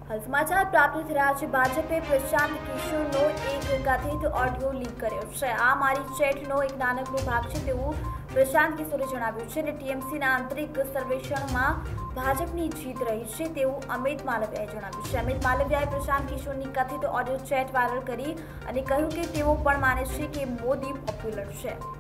હાલ સમાચાર પ્રાપ્ત થઈ રહ્યા છે। ભાજપે પ્રશાંત કિશોરનો એક કથિત ઓડિયો લીક કર્યો છે। આ મારી ચેટનો એક નાનકડો ભાગ છે તેવું પ્રશાંત કિશોરે જણાવ્યું છે અને ટીએમસીના આંતરિક સર્વેક્ષણમાં ભાજપની જીત રહી છે તેવું અમિત માલવિયાએ જણાવ્યું છે। અમિત માલવિયાએ પ્રશાંત કિશોરની કથિત ઓડિયો ચેટ વાયરલ કરી અને કહ્યું કે તેઓ પણ માને છે કે મોદી પોપ્યુલર છે।